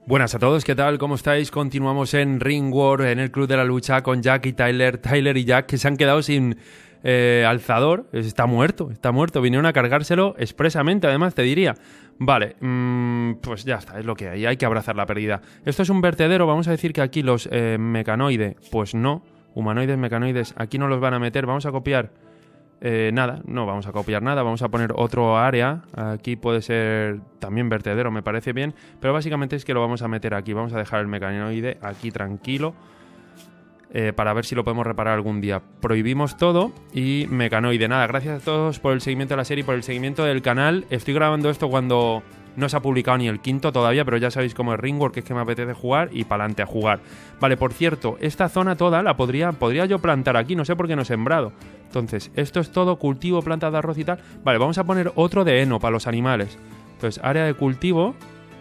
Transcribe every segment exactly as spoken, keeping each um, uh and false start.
Buenas a todos, ¿qué tal? ¿Cómo estáis? Continuamos en Ring War, en el Club de la Lucha, con Jack y Tyler. Tyler y Jack, que se han quedado sin eh, alzador. Está muerto, está muerto. Vinieron a cargárselo expresamente, además, te diría. Vale, mmm, pues ya está, es lo que hay. Hay que abrazar la pérdida. Esto es un vertedero, vamos a decir que aquí los eh, mecanoides, pues no. Humanoides, mecanoides, aquí no los van a meter. Vamos a copiar... Eh, nada, no vamos a copiar nada, vamos a poner otro área, aquí puede ser también vertedero, me parece bien, pero básicamente es que lo vamos a meter aquí, vamos a dejar el mecanoide aquí tranquilo, eh, para ver si lo podemos reparar algún día. Prohibimos todo y mecanoide, nada, gracias a todos por el seguimiento de la serie, por el seguimiento del canal. Estoy grabando esto cuando no se ha publicado ni el quinto todavía, pero ya sabéis cómo es Ringworld, que es que me apetece jugar y pa'lante a jugar. Vale, por cierto, esta zona toda la podría, podría yo plantar aquí, no sé por qué no he sembrado. Entonces, esto es todo cultivo, plantas de arroz y tal. Vale, vamos a poner otro de heno para los animales. Entonces, área de cultivo.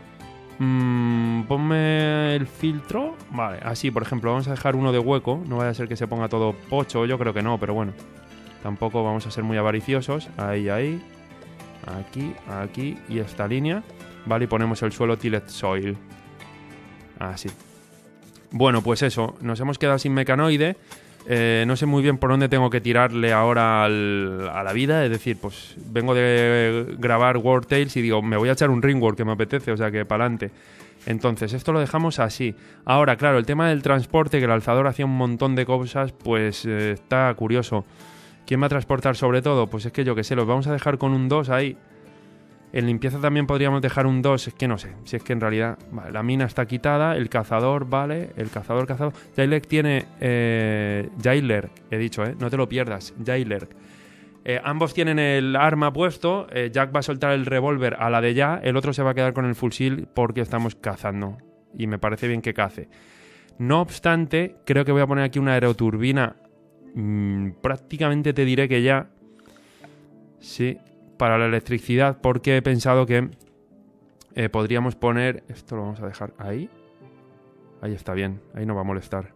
Mmm, ponme el filtro. Vale, así, por ejemplo, vamos a dejar uno de hueco. No vaya a ser que se ponga todo pocho, yo creo que no, pero bueno. Tampoco vamos a ser muy avariciosos. Ahí, ahí. Aquí, aquí y esta línea. Vale, y ponemos el suelo tilled soil. Así. Bueno, pues eso, nos hemos quedado sin mecanoide. Eh, no sé muy bien por dónde tengo que tirarle ahora al, a la vida. Es decir, pues vengo de grabar War Tales y digo, me voy a echar un Ringworld que me apetece, o sea que pa'lante. Entonces, esto lo dejamos así. Ahora, claro, el tema del transporte, que el alzador hacía un montón de cosas, pues eh, está curioso. ¿Quién va a transportar sobre todo? Pues es que yo que sé, los vamos a dejar con un dos ahí. En limpieza también podríamos dejar un dos, es que no sé, si es que en realidad... Vale, la mina está quitada, el cazador, vale, el cazador, cazador... Jailer tiene... Eh, Jailer, he dicho, ¿eh? No te lo pierdas, Jailer. Eh, ambos tienen el arma puesto, eh, Jack va a soltar el revólver a la de ya, el otro se va a quedar con el fusil porque estamos cazando. Y me parece bien que cace. No obstante, creo que voy a poner aquí una aeroturbina... Mm, prácticamente te diré que ya... Sí... para la electricidad, porque he pensado que eh, podríamos poner... Esto lo vamos a dejar ahí. Ahí está bien, ahí no va a molestar.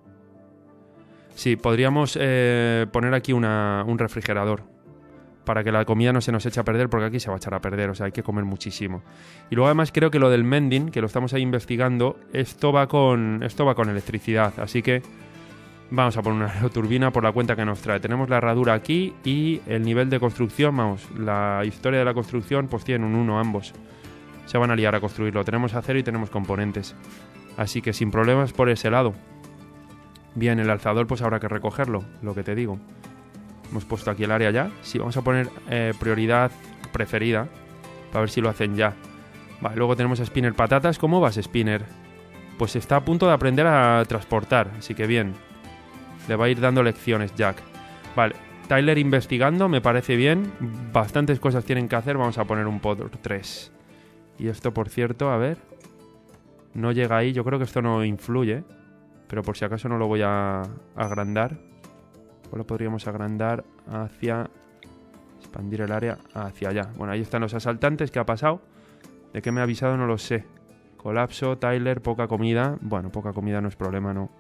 Sí, podríamos eh, poner aquí una, un refrigerador para que la comida no se nos eche a perder, porque aquí se va a echar a perder, o sea, hay que comer muchísimo. Y luego además creo que lo del mending, que lo estamos ahí investigando, esto va con, esto va con electricidad, así que vamos a poner una aeroturbina por la cuenta que nos trae. Tenemos la herradura aquí y el nivel de construcción, vamos, la historia de la construcción, pues tienen un uno ambos. Se van a liar a construirlo. Tenemos acero y tenemos componentes. Así que sin problemas por ese lado. Bien, el alzador pues habrá que recogerlo, lo que te digo. Hemos puesto aquí el área ya. Sí, vamos a poner eh, prioridad preferida para ver si lo hacen ya. Vale, luego tenemos a Spinner Patatas. ¿Cómo vas, Spinner? Pues está a punto de aprender a transportar, así que bien. Le va a ir dando lecciones Jack. Vale, Tyler investigando, me parece bien. Bastantes cosas tienen que hacer. Vamos a poner un por tres. Y esto, por cierto, a ver. No llega ahí. Yo creo que esto no influye. Pero por si acaso no lo voy a agrandar. O lo podríamos agrandar hacia... Expandir el área hacia allá. Bueno, ahí están los asaltantes. ¿Qué ha pasado? ¿De qué me ha avisado? No lo sé. Colapso, Tyler, poca comida. Bueno, poca comida no es problema, no.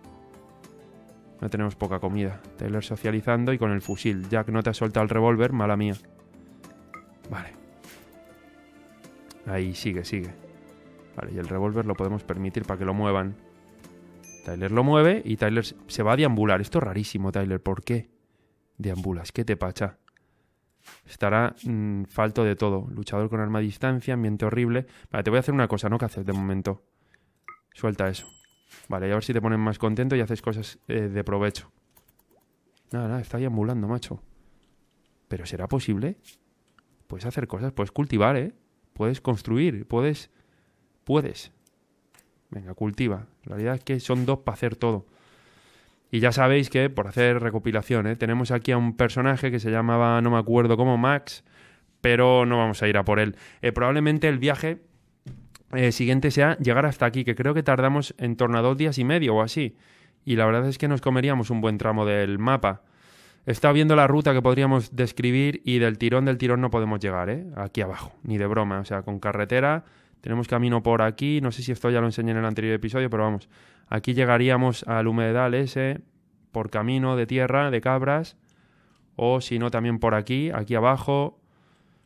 No tenemos poca comida. Taylor socializando y con el fusil. Jack, no te has soltado el revólver, mala mía. Vale. Ahí, sigue, sigue. Vale, y el revólver lo podemos permitir para que lo muevan. Tyler lo mueve y Tyler se va a deambular. Esto es rarísimo, Tyler. ¿Por qué deambulas? ¿Qué te pacha? Estará mmm, falto de todo. Luchador con arma a distancia, ambiente horrible. Vale, te voy a hacer una cosa. No que haces de momento. Suelta eso. Vale, y a ver si te ponen más contento y haces cosas eh, de provecho. Nada, nada, está ahí ambulando, macho. ¿Pero será posible? Puedes hacer cosas, puedes cultivar, ¿eh? Puedes construir, puedes... Puedes. Venga, cultiva. La realidad es que son dos para hacer todo. Y ya sabéis que, por hacer recopilación, ¿eh? Tenemos aquí a un personaje que se llamaba, no me acuerdo cómo, Max, pero no vamos a ir a por él. Eh, probablemente el viaje... Eh, siguiente sea llegar hasta aquí, que creo que tardamos en torno a dos días y medio o así. Y la verdad es que nos comeríamos un buen tramo del mapa. He estado viendo la ruta que podríamos describir y del tirón del tirón no podemos llegar, ¿eh? Aquí abajo, ni de broma. O sea, con carretera tenemos camino por aquí. No sé si esto ya lo enseñé en el anterior episodio, pero vamos. Aquí llegaríamos al humedal ese por camino de tierra, de cabras. O si no, también por aquí, aquí abajo...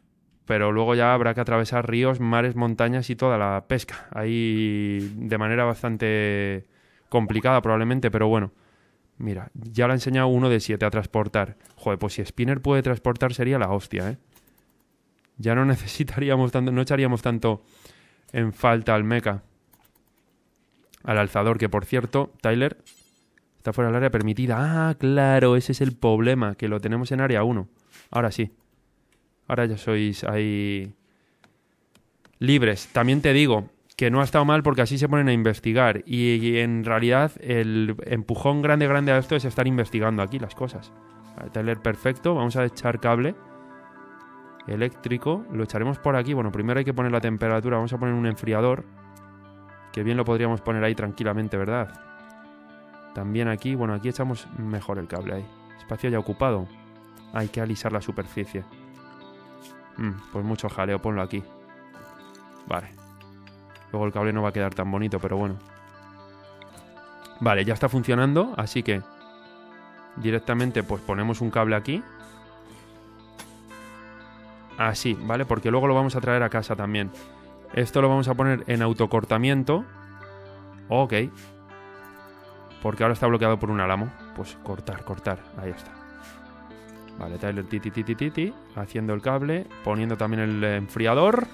Pero luego ya habrá que atravesar ríos, mares, montañas y toda la pesca. Ahí de manera bastante complicada probablemente, pero bueno. Mira, ya le ha enseñado uno de siete a transportar. Joder, pues si Spinner puede transportar sería la hostia, ¿eh? Ya no necesitaríamos tanto, no echaríamos tanto en falta al mecha. Al alzador, que por cierto, Tyler está fuera del área permitida. Ah, claro, ese es el problema, que lo tenemos en área uno. Ahora sí. Ahora ya sois ahí libres. También te digo que no ha estado mal porque así se ponen a investigar. Y, y en realidad el empujón grande, grande a esto es estar investigando aquí las cosas. Vale, Tyler, perfecto. Vamos a echar cable eléctrico. Lo echaremos por aquí. Bueno, primero hay que poner la temperatura. Vamos a poner un enfriador. Que bien lo podríamos poner ahí tranquilamente, ¿verdad? También aquí. Bueno, aquí echamos mejor el cable ahí. Espacio ya ocupado. Hay que alisar la superficie. Mm, pues mucho jaleo, ponlo aquí. Vale. Luego el cable no va a quedar tan bonito, pero bueno. Vale, ya está funcionando, así que directamente pues ponemos un cable aquí. Así, ¿vale? Porque luego lo vamos a traer a casa también. Esto lo vamos a poner en autocortamiento. Ok. Porque ahora está bloqueado por un álamo. Pues cortar, cortar. Ahí está. Vale, Tyler, ti, ti, ti, ti, ti, ti, haciendo el cable, poniendo también el enfriador.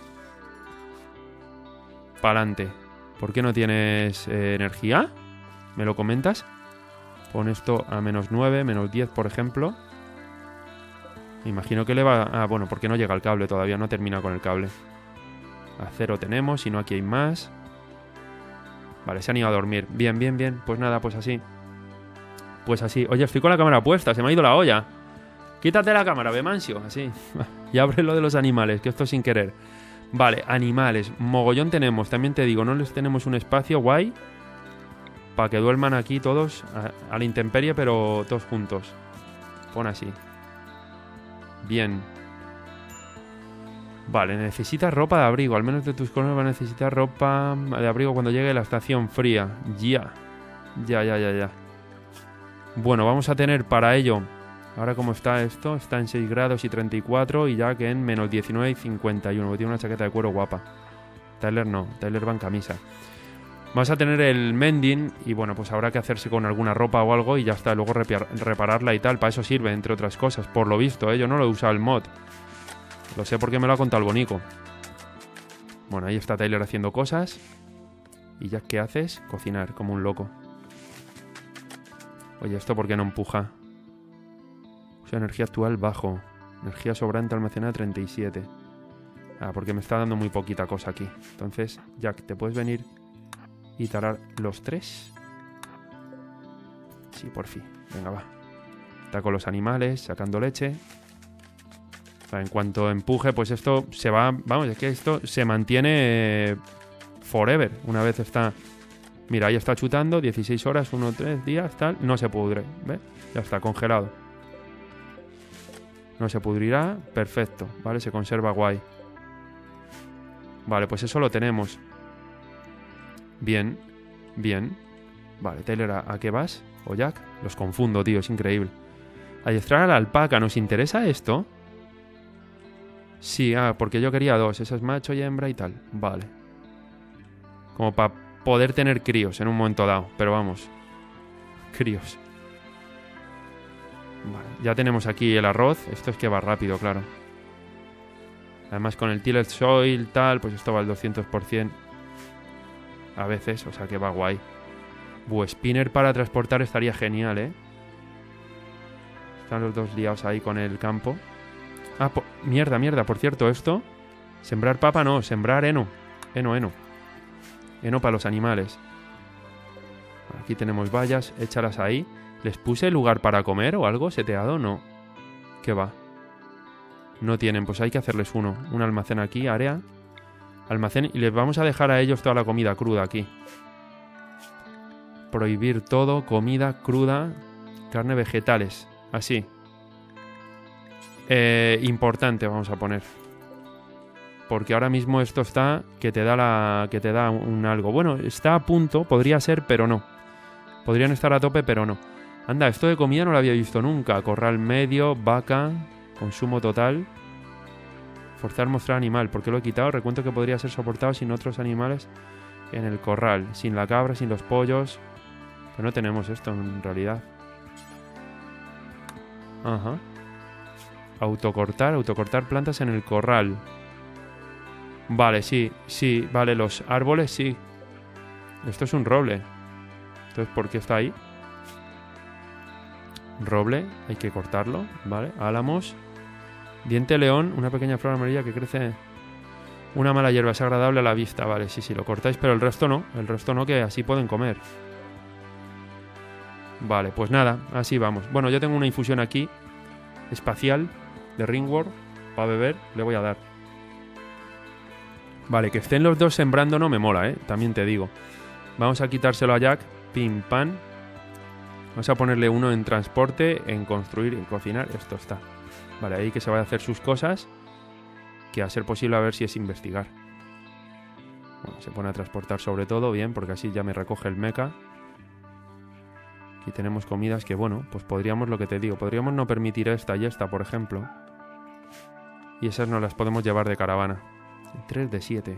Pa'lante. ¿Por qué no tienes eh, energía? ¿Me lo comentas? Pon esto a menos nueve, menos diez, por ejemplo. Me imagino que le va... Ah, bueno, porque no llega el cable todavía, no termina con el cable. A cero tenemos, si no aquí hay más. Vale, se han ido a dormir. Bien, bien, bien. Pues nada, pues así. Pues así. Oye, estoy con la cámara puesta, se me ha ido la olla. Quítate la cámara, Bemancio, así. Y abre lo de los animales, que esto sin querer. Vale, animales. Mogollón tenemos. También te digo, no les tenemos un espacio guay para que duerman aquí todos a, a la intemperie, pero todos juntos. Pon así. Bien. Vale, necesitas ropa de abrigo. Al menos de tus colores va a necesitar ropa de abrigo cuando llegue la estación fría. Ya. Ya, ya, ya, ya. Bueno, vamos a tener para ello... Ahora como está esto, está en seis grados y treinta y cuatro y ya que en menos diecinueve y cincuenta y uno. Tiene una chaqueta de cuero guapa. Tyler no, Tyler va en camisa. Vamos a tener el mending y bueno, pues habrá que hacerse con alguna ropa o algo y ya está, luego repararla y tal. Para eso sirve, entre otras cosas, por lo visto, ¿eh? Yo no lo he usado el mod. Lo sé porque me lo ha contado el bonico. Bueno, ahí está Tyler haciendo cosas. ¿Y ya qué haces? Cocinar, como un loco. Oye, ¿esto por qué no empuja? Energía actual bajo. Energía sobrante almacenada treinta y siete. Ah, porque me está dando muy poquita cosa aquí. Entonces, Jack, ¿te puedes venir y talar los tres? Sí, por fin. Venga, va. Está con los animales, sacando leche. O sea, en cuanto empuje, pues esto se va... Vamos, es que esto se mantiene forever. Una vez está... Mira, ahí está chutando. dieciséis horas, uno, tres días, tal. No se pudre. ¿Ves? Ya está, congelado. No se pudrirá, perfecto, vale, se conserva guay. Vale, pues eso lo tenemos. Bien, bien. Vale, Tyler, ¿a, ¿a qué vas? ¿O Jack? Los confundo, tío, es increíble. Adiestrar a la alpaca, ¿nos interesa esto? Sí, ah, porque yo quería dos, esa es macho y hembra y tal. Vale. Como para poder tener críos en un momento dado, pero vamos. Críos. Vale, ya tenemos aquí el arroz. Esto es que va rápido, claro. Además con el tilled soil, tal, pues esto va al doscientos por ciento. A veces, o sea que va guay. Buh, spinner para transportar estaría genial, ¿eh? Están los dos liados ahí con el campo. Ah, po mierda, mierda, por cierto, esto... Sembrar papa no, sembrar heno. Heno, heno. Heno para los animales. Aquí tenemos vallas, échalas ahí. ¿Les puse lugar para comer o algo seteado? No. ¿Qué va? No tienen, pues hay que hacerles uno. Un almacén aquí, área. Almacén y les vamos a dejar a ellos toda la comida cruda aquí. Prohibir todo, comida cruda, carne, vegetales. Así. Eh, importante vamos a poner. Porque ahora mismo esto está que te da la que te da un algo. Bueno, está a punto, podría ser, pero no. Podrían estar a tope, pero no. Anda, esto de comida no lo había visto nunca. Corral medio, vaca, consumo total. Forzar mostrar animal. ¿Por qué lo he quitado? Recuento que podría ser soportado sin otros animales en el corral. Sin la cabra, sin los pollos. Pero no tenemos esto en realidad. Ajá. Autocortar, autocortar plantas en el corral. Vale, sí, sí. Vale, los árboles, sí. Esto es un roble. Entonces, ¿por qué está ahí? Roble, hay que cortarlo. Vale, álamos. Diente león, una pequeña flor amarilla que crece. Una mala hierba, es agradable a la vista. Vale, sí, sí, lo cortáis, pero el resto no. El resto no, que así pueden comer. Vale, pues nada, así vamos. Bueno, yo tengo una infusión aquí, espacial, de Ringworld, para beber, le voy a dar. Vale, que estén los dos sembrando no me mola, ¿eh? También te digo. Vamos a quitárselo a Jack, pim, pam. Vamos a ponerle uno en transporte, en construir, en cocinar, esto está. Vale, ahí que se vaya a hacer sus cosas, que a ser posible a ver si es investigar. Bueno, se pone a transportar sobre todo, bien, porque así ya me recoge el mecha. Aquí tenemos comidas que, bueno, pues podríamos, lo que te digo, podríamos no permitir esta y esta, por ejemplo. Y esas no las podemos llevar de caravana. tres de siete.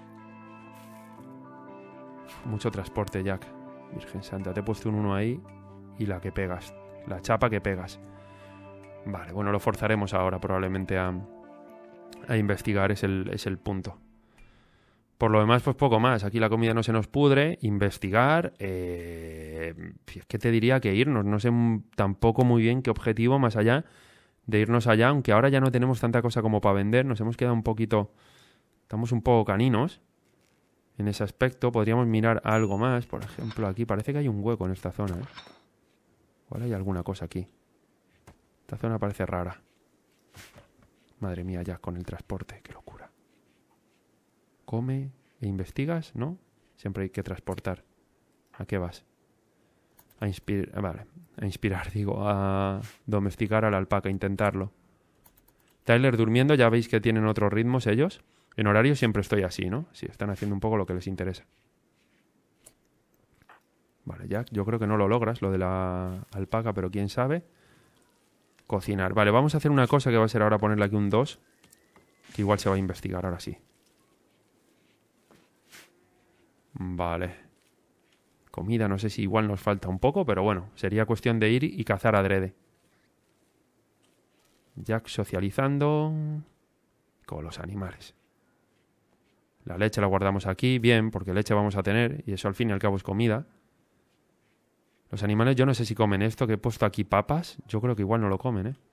Mucho transporte, Jack. Virgen Santa, te he puesto un uno ahí y la que pegas. La chapa que pegas. Vale, bueno, lo forzaremos ahora probablemente a, a investigar, es el, es el punto. Por lo demás, pues poco más. Aquí la comida no se nos pudre. Investigar. Eh, es que te diría que irnos. No sé tampoco muy bien qué objetivo más allá de irnos allá. Aunque ahora ya no tenemos tanta cosa como para vender. Nos hemos quedado un poquito... Estamos un poco caninos en ese aspecto. Podríamos mirar algo más. Por ejemplo, aquí parece que hay un hueco en esta zona, ¿eh? Igual hay alguna cosa aquí. Esta zona parece rara. Madre mía, ya con el transporte. Qué locura. Come e investigas, ¿no? Siempre hay que transportar. ¿A qué vas? A inspirar, vale, a inspirar, digo, a domesticar a la alpaca, intentarlo. Tyler durmiendo, ya veis que tienen otros ritmos ellos. En horario siempre estoy así, ¿no? Sí, están haciendo un poco lo que les interesa. Vale, Jack, yo creo que no lo logras, lo de la alpaca, pero quién sabe. Cocinar. Vale, vamos a hacer una cosa que va a ser ahora ponerle aquí un dos. Que igual se va a investigar, ahora sí. Vale. Comida, no sé si igual nos falta un poco, pero bueno, sería cuestión de ir y cazar adrede. Jack socializando con los animales. La leche la guardamos aquí, bien, porque leche vamos a tener, y eso al fin y al cabo es comida. Los animales, yo no sé si comen esto que he puesto aquí, papas. Yo creo que igual no lo comen, ¿eh?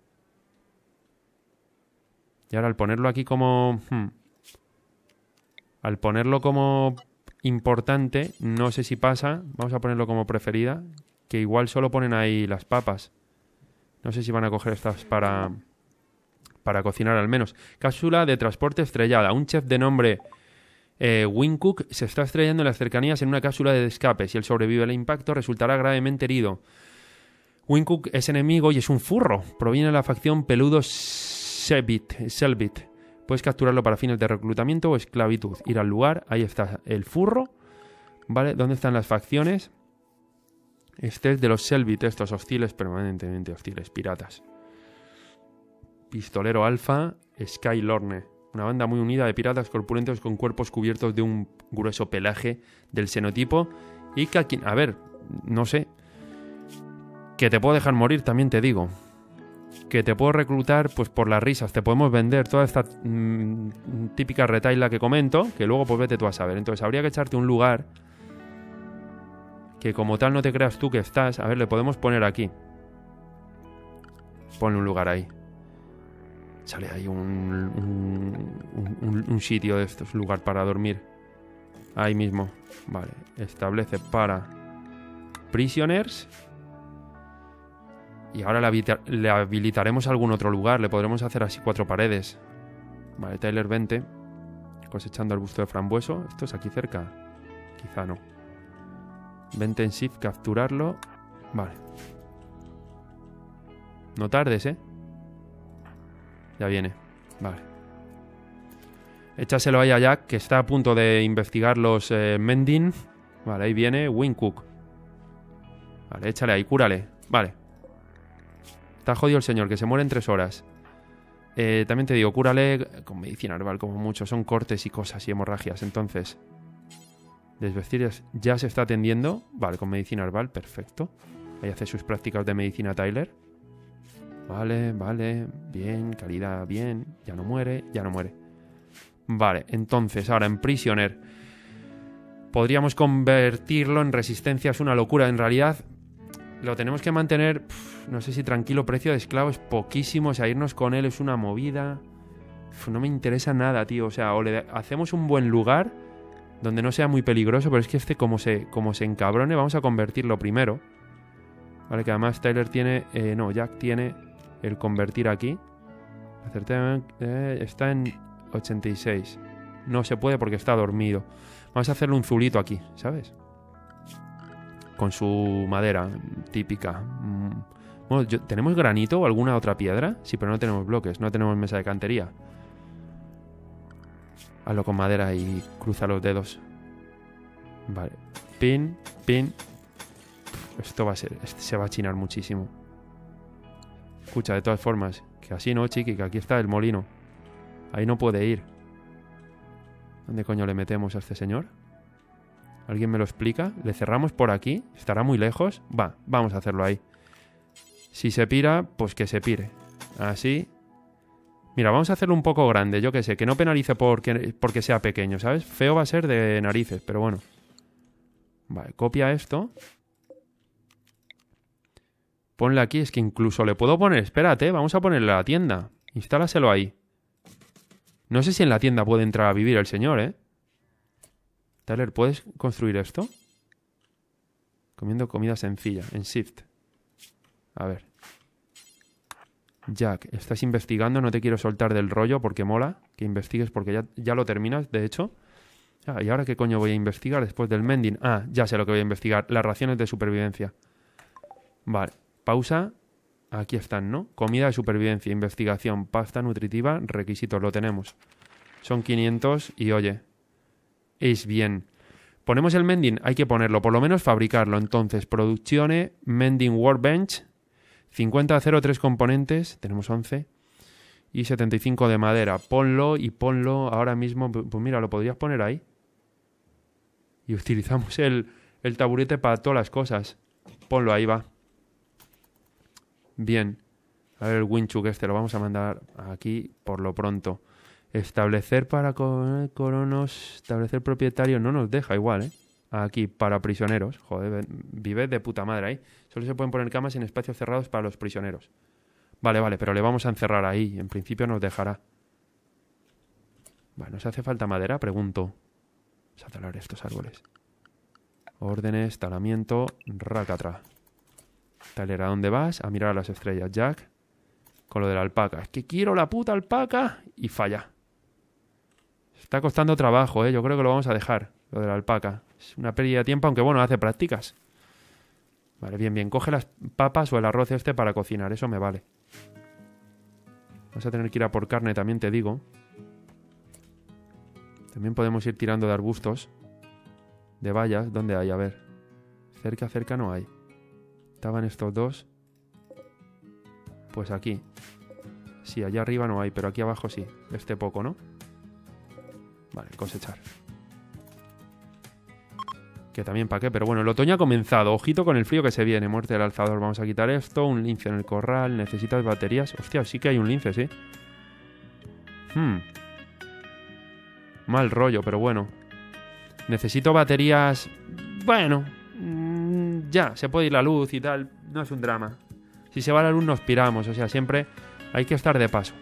Y ahora al ponerlo aquí como... Hmm, al ponerlo como... importante, no sé si pasa, vamos a ponerlo como preferida, que igual solo ponen ahí las papas. No sé si van a coger estas para para cocinar al menos. Cápsula de transporte estrellada. Un chef de nombre eh, Wincook se está estrellando en las cercanías en una cápsula de escape. Si él sobrevive al impacto, resultará gravemente herido. Wincook es enemigo y es un furro. Proviene de la facción Peludo Selbit. Selbit. Puedes capturarlo para fines de reclutamiento o esclavitud. Ir al lugar, ahí está el furro. ¿Vale? ¿Dónde están las facciones? Este es de los Selbit, estos hostiles, permanentemente hostiles, piratas. Pistolero Alfa, Sky Lorne. Una banda muy unida de piratas corpulentos con cuerpos cubiertos de un grueso pelaje del xenotipo. Y que aquí, a ver, no sé. Que te puedo dejar morir, también te digo. Que te puedo reclutar pues por las risas, te podemos vender toda esta mmm, típica retaila que comento, que luego pues vete tú a saber. Entonces habría que echarte un lugar que como tal no te creas tú que estás. A ver, le podemos poner aquí. Ponle un lugar ahí. Sale ahí un, un, un, un sitio de estos, un lugar para dormir. Ahí mismo. Vale, establece para prisoners. Y ahora le, habita- le habilitaremos algún otro lugar. Le podremos hacer así cuatro paredes. Vale, Tyler, vente. Cosechando el busto de frambueso. ¿Esto es aquí cerca? Quizá no. Vente en shift, capturarlo. Vale. No tardes, ¿eh? Ya viene. Vale. Échaselo ahí a Jack, que está a punto de investigar los eh, Mending. Vale, ahí viene Wincook. Vale, échale ahí, cúrale. Vale. Está jodido el señor, que se muere en tres horas. Eh, también te digo, cúrale con medicina herbal, como mucho. Son cortes y cosas y hemorragias. Entonces, desvestir ya se está atendiendo. Vale, con medicina herbal, perfecto. Ahí hace sus prácticas de medicina Tyler. Vale, vale, bien, calidad, bien. Ya no muere, ya no muere. Vale, entonces, ahora en Prisoner podríamos convertirlo en resistencia. Es una locura, en realidad lo tenemos que mantener, pff, no sé si tranquilo. Precio de esclavo es poquísimo, o sea, irnos con él es una movida. Pff, no me interesa nada, tío. O sea, o le hacemos un buen lugar donde no sea muy peligroso, pero es que este como se, como se encabrone, vamos a convertirlo primero. Vale, que además Tyler tiene, eh, no, Jack tiene el convertir aquí. Acerté, eh, está en ochenta y seis. No se puede porque está dormido. Vamos a hacerle un zulito aquí, ¿sabes? Con su madera típica. Mm. Bueno, yo, ¿tenemos granito o alguna otra piedra? Sí, pero no tenemos bloques, no tenemos mesa de cantería. Hazlo con madera y cruza los dedos. Vale. Pin, pin. Esto va a ser... Este se va a chinar muchísimo. Escucha, de todas formas, que así no, chiqui, que aquí está el molino. Ahí no puede ir. ¿Dónde coño le metemos a este señor? ¿Alguien me lo explica? ¿Le cerramos por aquí? ¿Estará muy lejos? Va, vamos a hacerlo ahí. Si se pira, pues que se pire. Así. Mira, vamos a hacerlo un poco grande, yo que sé, que no penalice porque, porque sea pequeño, ¿sabes? Feo va a ser de narices, pero bueno. Vale, copia esto. Ponle aquí, es que incluso le puedo poner... Espérate, vamos a ponerle a la tienda. Instálaselo ahí. No sé si en la tienda puede entrar a vivir el señor, ¿eh? Tyler, ¿puedes construir esto? Comiendo comida sencilla, en Shift. A ver. Jack, estás investigando, no te quiero soltar del rollo porque mola que investigues porque ya, ya lo terminas, de hecho. Ah, ¿y ahora qué coño voy a investigar después del mending? Ah, ya sé lo que voy a investigar. Las raciones de supervivencia. Vale, pausa. Aquí están, ¿no? Comida de supervivencia, investigación, pasta nutritiva, requisitos, lo tenemos. Son quinientos y oye, es bien. Ponemos el mending, hay que ponerlo, por lo menos fabricarlo. Entonces, produccione, mending workbench, cincuenta de acero, tres componentes, tenemos once, y setenta y cinco de madera. Ponlo y ponlo ahora mismo, pues mira, lo podrías poner ahí. Y utilizamos el, el taburete para todas las cosas. Ponlo ahí, va. Bien. A ver el Winchuk este lo vamos a mandar aquí por lo pronto. Establecer para coronos... Establecer propietario no nos deja igual, ¿eh? Aquí, para prisioneros. Joder, vive de puta madre ahí. Solo se pueden poner camas en espacios cerrados para los prisioneros. Vale, vale, pero le vamos a encerrar ahí. En principio nos dejará. Bueno, ¿nos hace falta madera? Pregunto. Vamos a talar estos árboles. Órdenes, talamiento, racatra. Tyler, ¿a dónde vas? A mirar a las estrellas. Jack, con lo de la alpaca. Es que quiero la puta alpaca. Y falla. Está costando trabajo, ¿eh? Yo creo que lo vamos a dejar, lo de la alpaca. Es una pérdida de tiempo, aunque bueno, hace prácticas. Vale, bien, bien. Coge las papas o el arroz este para cocinar. Eso me vale. Vamos a tener que ir a por carne, también te digo. También podemos ir tirando de arbustos. De vallas. ¿Dónde hay? A ver. Cerca, cerca no hay. Estaban estos dos. Pues aquí. Sí, allá arriba no hay, pero aquí abajo sí. Este poco, ¿no? Vale, cosechar. Que también para qué, pero bueno, el otoño ha comenzado. Ojito con el frío que se viene. Muerte del alzador. Vamos a quitar esto. Un lince en el corral. Necesitas baterías. Hostia, sí que hay un lince, sí. Hmm. Mal rollo, pero bueno. Necesito baterías... Bueno... Ya, se puede ir la luz y tal. No es un drama. Si se va la luz nos piramos. O sea, siempre hay que estar de paso.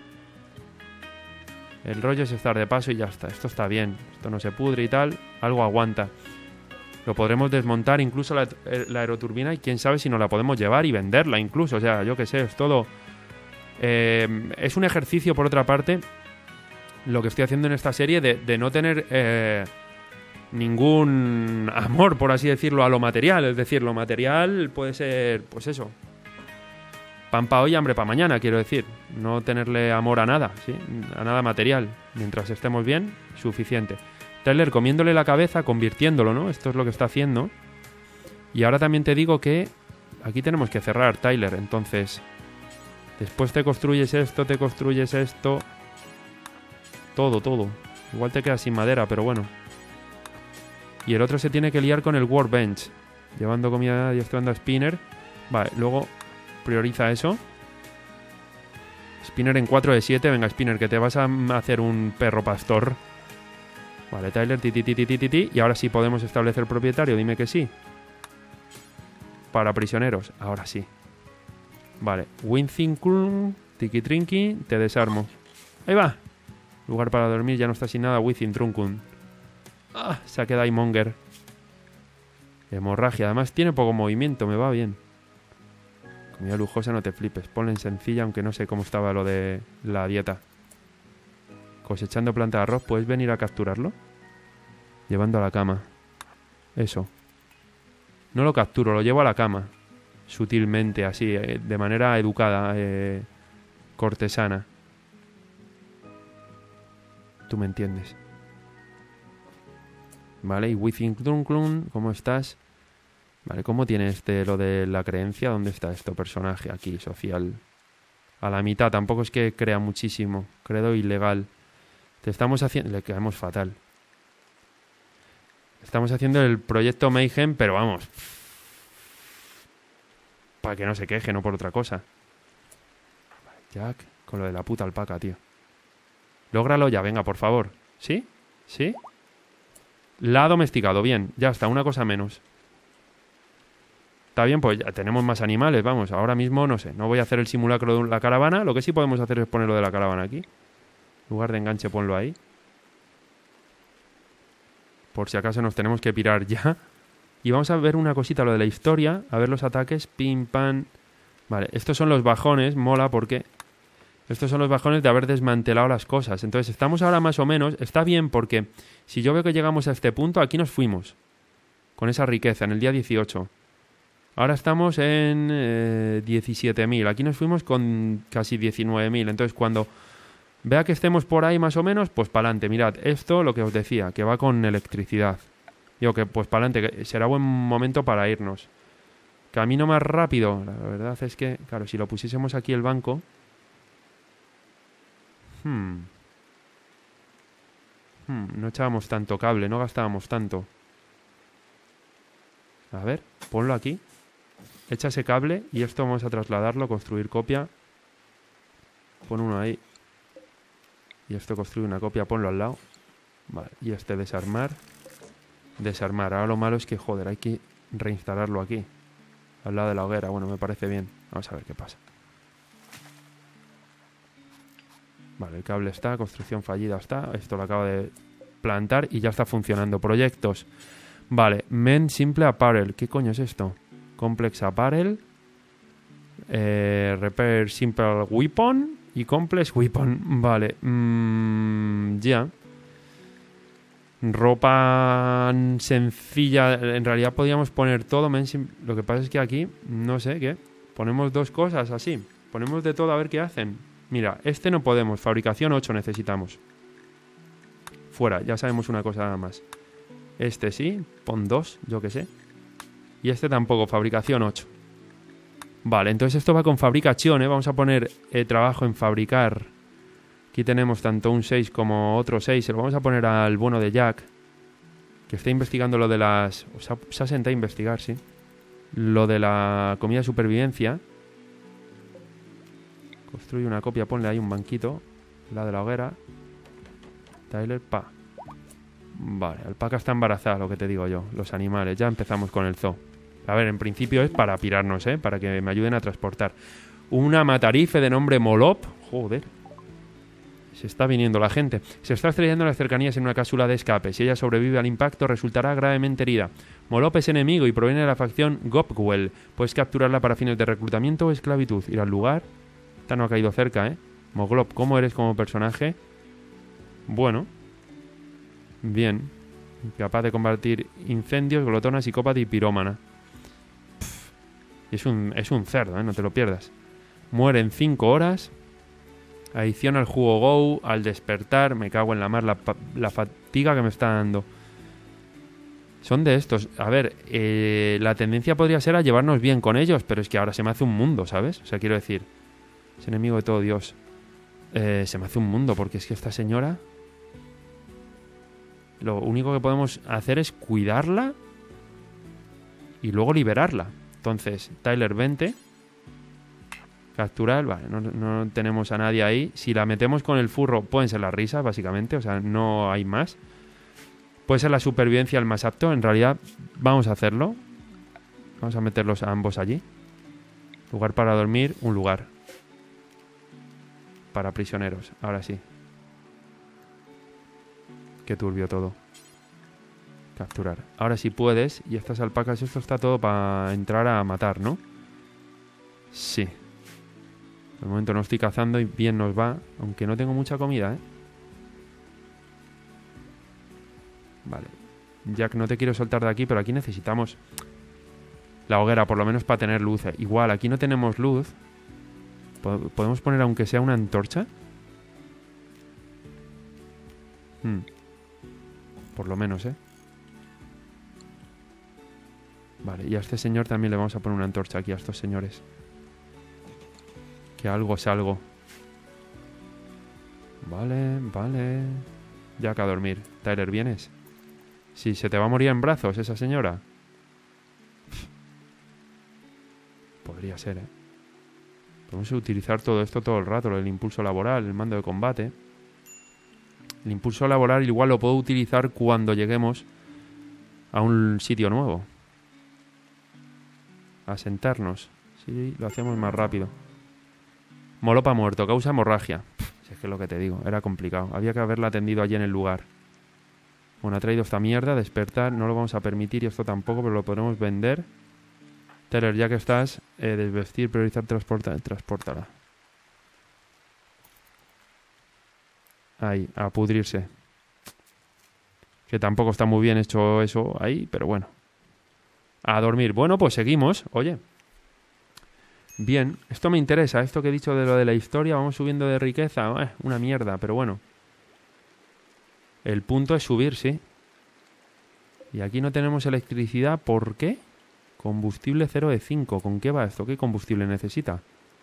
El rollo es estar de paso y ya está. Esto está bien. Esto no se pudre y tal. Algo aguanta. Lo podremos desmontar incluso la, la aeroturbina y quién sabe si nos la podemos llevar y venderla incluso. O sea, yo qué sé, es todo... Eh, es un ejercicio, por otra parte, lo que estoy haciendo en esta serie de, de no tener... Eh, ningún amor, por así decirlo, a lo material. Es decir, lo material puede ser, pues eso, pan pa' hoy, hambre pa' mañana, quiero decir. No tenerle amor a nada, ¿sí? A nada material. Mientras estemos bien, suficiente. Tyler comiéndole la cabeza, convirtiéndolo, ¿no? Esto es lo que está haciendo. Y ahora también te digo que aquí tenemos que cerrar, Tyler. Entonces, Después te construyes esto, te construyes esto. Todo, todo. Igual te quedas sin madera, pero bueno. Y el otro se tiene que liar con el workbench. Llevando comida y esto anda Spinner. Vale, luego prioriza eso. Spinner en cuatro de siete. Venga, Spinner, que te vas a hacer un perro pastor. Vale, Tyler, ti, ti, ti, ti, ti, ti, ti. Y ahora sí podemos establecer propietario. Dime que sí. Para prisioneros. Ahora sí. Vale. Within Tiki Trinky. Te desarmo. Ahí va. Lugar para dormir. Ya no está sin nada. Within Trunkun. Ah, se ha quedado ahí Monger. Hemorragia. Además tiene poco movimiento. Me va bien. Comida lujosa, no te flipes. Ponla en sencilla, aunque no sé cómo estaba lo de la dieta. Cosechando planta de arroz. ¿Puedes venir a capturarlo? Llevando a la cama. Eso. No lo capturo, lo llevo a la cama. Sutilmente, así, eh, de manera educada, eh, cortesana. Tú me entiendes. Vale, y Within Klun, ¿cómo estás? Vale, ¿cómo tiene este lo de la creencia? ¿Dónde está este personaje aquí, social? A la mitad, tampoco es que crea muchísimo. Credo ilegal. Te estamos haciendo... Le quedamos fatal. Estamos haciendo el proyecto Mayhem, pero vamos... Para que no se queje, no por otra cosa. Jack, con lo de la puta alpaca, tío. Lógralo ya, venga, por favor. ¿Sí? ¿Sí? La ha domesticado, bien. Ya está, una cosa menos. Está bien, pues ya tenemos más animales, vamos. Ahora mismo, no sé, no voy a hacer el simulacro de la caravana. Lo que sí podemos hacer es ponerlo de la caravana aquí. Lugar de enganche, ponlo ahí. Por si acaso nos tenemos que pirar ya. Y vamos a ver una cosita, lo de la historia. A ver los ataques, pim, pam. Vale, estos son los bajones, mola porque... Estos son los bajones de haber desmantelado las cosas. Entonces estamos ahora más o menos... Está bien porque si yo veo que llegamos a este punto, aquí nos fuimos. Con esa riqueza, en el día dieciocho. Ahora estamos en eh, diecisiete mil. Aquí nos fuimos con casi diecinueve mil. Entonces cuando vea que estemos por ahí más o menos, pues para adelante. Mirad, esto lo que os decía, que va con electricidad. Digo que pues para adelante, que será buen momento para irnos. Camino más rápido. La verdad es que, claro, si lo pusiésemos aquí el banco... Hmm. Hmm, no echábamos tanto cable, no gastábamos tanto. A ver, ponlo aquí. Echa ese cable y esto vamos a trasladarlo, construir copia. Pon uno ahí. Y esto construye una copia, ponlo al lado. Vale, y este desarmar. Desarmar. Ahora lo malo es que, joder, hay que reinstalarlo aquí. Al lado de la hoguera. Bueno, me parece bien. Vamos a ver qué pasa. Vale, el cable está, construcción fallida está. Esto lo acabo de plantar y ya está funcionando. Proyectos. Vale, Men Simple Apparel. ¿Qué coño es esto? Complex Apparel. Eh, repair Simple Weapon. Y Complex Weapon. Vale. Mm, ya. Ropa sencilla. En realidad podríamos poner todo. Men Sim- Lo que pasa es que aquí, no sé qué. Ponemos dos cosas así. Ponemos de todo a ver qué hacen. Mira, este no podemos. Fabricación ocho necesitamos. Fuera, ya sabemos una cosa nada más. Este sí, pon dos, yo que sé. Y este tampoco, fabricación ocho. Vale, entonces esto va con fabricación, ¿eh? Vamos a poner eh, trabajo en fabricar. Aquí tenemos tanto un seis como otro seis. Se lo vamos a poner al bueno de Jack, que está investigando lo de las... O sea, se ha sentado a investigar, sí. Lo de la comida de supervivencia. Construye una copia, ponle ahí un banquito. La de la hoguera. Tyler, pa. Vale, alpaca está embarazada, lo que te digo yo. Los animales, ya empezamos con el zoo. A ver, en principio es para pirarnos, ¿eh? Para que me ayuden a transportar. Una matarife de nombre Molop. Joder. Se está viniendo la gente. Se está estrellando en las cercanías en una cápsula de escape. Si ella sobrevive al impacto, resultará gravemente herida. Molop es enemigo y proviene de la facción Gopwell. Puedes capturarla para fines de reclutamiento o esclavitud. Ir al lugar... Esta no ha caído cerca, ¿eh? Moglop, ¿cómo eres como personaje? Bueno. Bien. Capaz de combatir incendios, glotona, psicópata y pirómana. Pff. Es un, es un cerdo, ¿eh? No te lo pierdas. Muere en cinco horas. Adición al jugo Go, al despertar. Me cago en la mar, la, la fatiga que me está dando. Son de estos. A ver, eh, la tendencia podría ser a llevarnos bien con ellos, pero es que ahora se me hace un mundo, ¿sabes? O sea, quiero decir... Es enemigo de todo Dios. Eh, se me hace un mundo, porque es que esta señora... Lo único que podemos hacer es cuidarla y luego liberarla. Entonces, Tyler, vente. Capturar, vale, no, no tenemos a nadie ahí. Si la metemos con el furro, pueden ser las risas, básicamente. O sea, no hay más. Puede ser la supervivencia el más apto. En realidad, vamos a hacerlo. Vamos a meterlos a ambos allí. Lugar para dormir, un lugar. Para prisioneros, ahora sí. Qué turbio todo. Capturar. Ahora sí puedes. Y estas alpacas, esto está todo para entrar a matar, ¿no? Sí. De momento no estoy cazando y bien nos va. Aunque no tengo mucha comida, ¿eh? Vale. Jack, no te quiero soltar de aquí, pero aquí necesitamos la hoguera, por lo menos para tener luz. Igual, aquí no tenemos luz. ¿Podemos poner aunque sea una antorcha? Hmm. Por lo menos, ¿eh? Vale, y a este señor también le vamos a poner una antorcha aquí, a estos señores. Que algo es algo. Vale, vale. Jack, a dormir. Tyler, ¿vienes? Sí, se te va a morir en brazos esa señora. Podría ser, ¿eh? Podemos utilizar todo esto todo el rato. El impulso laboral, el mando de combate. El impulso laboral igual lo puedo utilizar cuando lleguemos a un sitio nuevo. A sentarnos. Sí, lo hacemos más rápido. Molopa muerto, causa hemorragia. Pff, si es que es lo que te digo, era complicado. Había que haberla atendido allí en el lugar. Bueno, ha traído esta mierda, despertar, no lo vamos a permitir y esto tampoco, pero lo podemos vender. Tyler, ya que estás, eh, desvestir, priorizar, transportar, transportarla. Ahí, a pudrirse. Que tampoco está muy bien hecho eso ahí, pero bueno. A dormir. Bueno, pues seguimos. Oye. Bien, esto me interesa. Esto que he dicho de lo de la historia, vamos subiendo de riqueza. Eh, una mierda, pero bueno. El punto es subir, sí. Y aquí no tenemos electricidad. ¿Por qué? Combustible cero de cinco. ¿Con qué va esto? ¿Qué combustible necesita?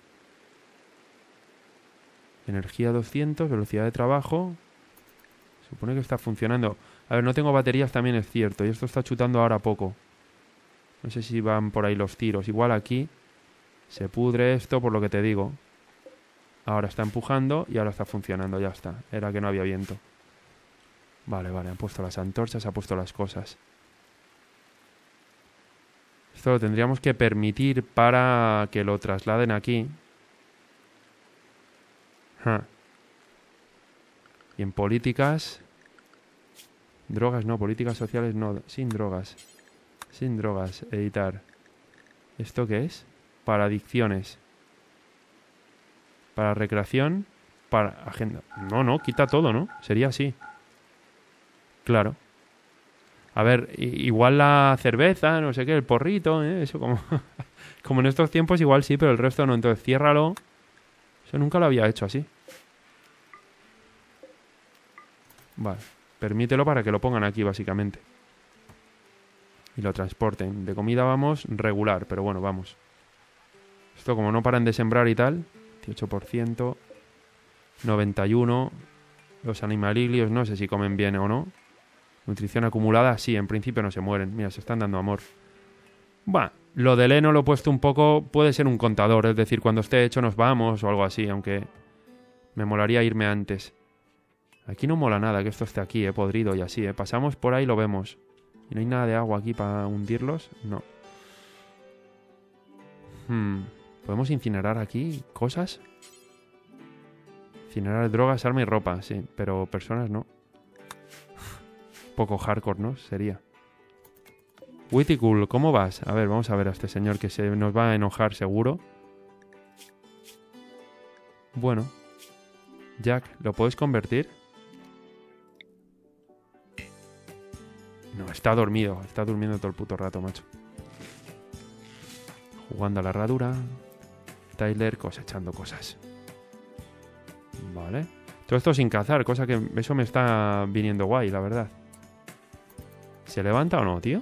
Energía doscientos, velocidad de trabajo. Supone que está funcionando. A ver, no tengo baterías, también es cierto. Y esto está chutando ahora poco. No sé si van por ahí los tiros. Igual aquí se pudre esto, por lo que te digo. Ahora está empujando y ahora está funcionando. Ya está. Era que no había viento. Vale, vale. Han puesto las antorchas, han puesto las cosas. Esto lo tendríamos que permitir para que lo trasladen aquí. Huh. Y en políticas... Drogas no, políticas sociales no. Sin drogas. Sin drogas. Editar. ¿Esto qué es? Para adicciones. Para recreación. Para agenda. No, no, quita todo, ¿no? Sería así. Claro. A ver, igual la cerveza, no sé qué, el porrito, ¿eh? Eso como... como en estos tiempos igual sí, pero el resto no. Entonces ciérralo. Eso nunca lo había hecho así. Vale. Permítelo para que lo pongan aquí, básicamente. Y lo transporten. De comida vamos regular, pero bueno, vamos. Esto como no paran de sembrar y tal. dieciocho por ciento. noventa y uno. Los animalilios no sé si comen bien o no. Nutrición acumulada, sí, en principio no se mueren. Mira, se están dando amor. Bah, lo del heno lo he puesto un poco... Puede ser un contador, es decir, cuando esté hecho nos vamos o algo así, aunque me molaría irme antes. Aquí no mola nada que esto esté aquí, eh, podrido y así, eh. Pasamos por ahí y lo vemos. ¿Y no hay nada de agua aquí para hundirlos? No. Hmm. ¿Podemos incinerar aquí cosas? Incinerar drogas, arma y ropa, sí. Pero personas no. Poco hardcore, ¿no? Sería. Whiticool, ¿cómo vas? A ver, vamos a ver a este señor que se nos va a enojar seguro. Bueno. Jack, ¿lo puedes convertir? No, está dormido. Está durmiendo todo el puto rato, macho. Jugando a la herradura. Tyler cosechando cosas. Vale. Todo esto sin cazar, cosa que eso me está viniendo guay, la verdad. ¿Se levanta o no, tío?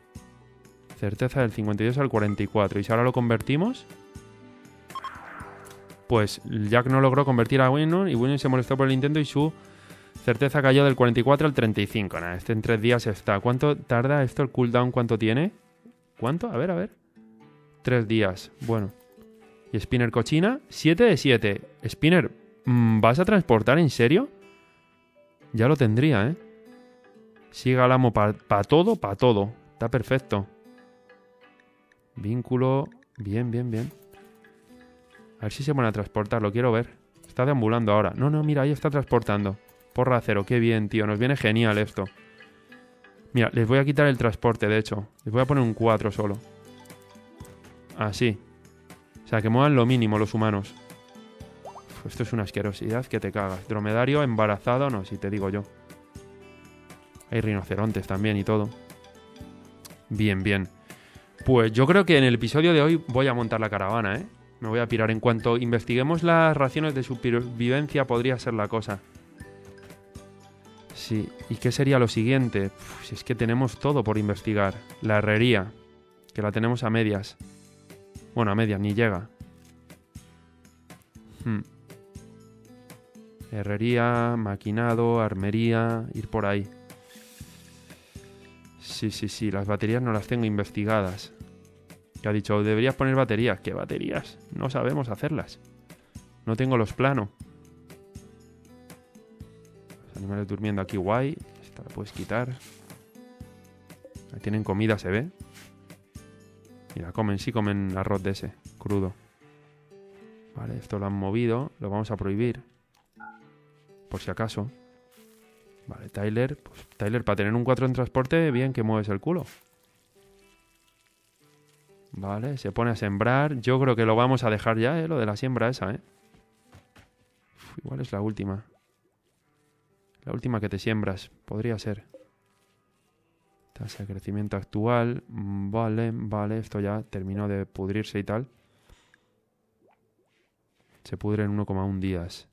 Certeza del cincuenta y dos al cuarenta y cuatro. ¿Y si ahora lo convertimos? Pues Jack no logró convertir a Winnon y Winnon se molestó por el intento y su certeza cayó del cuarenta y cuatro al treinta y cinco. Nada, este en tres días está. ¿Cuánto tarda esto el cooldown? ¿Cuánto tiene? ¿Cuánto? A ver, a ver. Tres días. Bueno. Y Spinner cochina, siete de siete. Spinner, ¿vas a transportar en serio? Ya lo tendría, ¿eh? Sí, Galamo, para pa todo, para todo. Está perfecto. Vínculo. Bien, bien, bien. A ver si se pone a transportar, lo quiero ver. Está deambulando ahora. No, no, mira, ahí está transportando. Porra cero, qué bien, tío. Nos viene genial esto. Mira, les voy a quitar el transporte, de hecho. Les voy a poner un cuatro solo. Así. O sea, que muevan lo mínimo los humanos. Uf, esto es una asquerosidad que te cagas. Dromedario embarazado, no, si te digo yo. Hay rinocerontes también y todo. Bien, bien. Pues yo creo que en el episodio de hoy voy a montar la caravana, ¿eh? Me voy a pirar. En cuanto investiguemos las raciones de supervivencia, podría ser la cosa. Sí. ¿Y qué sería lo siguiente? Uf, si es que tenemos todo por investigar. La herrería, que la tenemos a medias. Bueno, a medias, ni llega. Hmm. Herrería, maquinado, armería, ir por ahí. Sí, sí, sí, las baterías no las tengo investigadas. Que ha dicho, deberías poner baterías. ¿Qué baterías? No sabemos hacerlas. No tengo los planos. Los animales durmiendo aquí, guay. Esta la puedes quitar. Ahí tienen comida, se ve. Mira, comen, sí comen arroz de ese, crudo. Vale, esto lo han movido. Lo vamos a prohibir. Por si acaso. Vale, Tyler. Pues Tyler, para tener un cuatro en transporte, bien que mueves el culo. Vale, se pone a sembrar. Yo creo que lo vamos a dejar ya, ¿eh? Lo de la siembra esa, ¿eh? Uf, igual es la última. La última que te siembras. Podría ser. Tasa de crecimiento actual. Vale, vale. Esto ya terminó de pudrirse y tal. Se pudre en uno coma uno días.